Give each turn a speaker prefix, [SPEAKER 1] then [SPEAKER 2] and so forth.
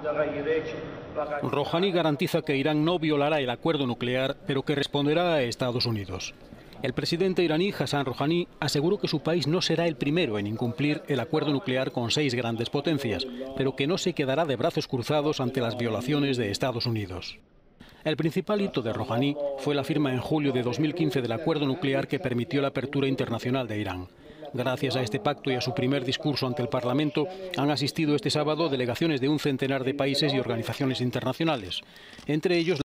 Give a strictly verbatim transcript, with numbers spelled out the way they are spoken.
[SPEAKER 1] Rouhani garantiza que Irán no violará el acuerdo nuclear, pero que responderá a Estados Unidos. El presidente iraní Hassan Rouhani aseguró que su país no será el primero en incumplir el acuerdo nuclear con seis grandes potencias, pero que no se quedará de brazos cruzados ante las violaciones de Estados Unidos. El principal hito de Rouhani fue la firma en julio de dos mil quince del acuerdo nuclear que permitió la apertura internacional de Irán. Gracias a este pacto y a su primer discurso ante el Parlamento, han asistido este sábado delegaciones de un centenar de países y organizaciones internacionales, entre ellos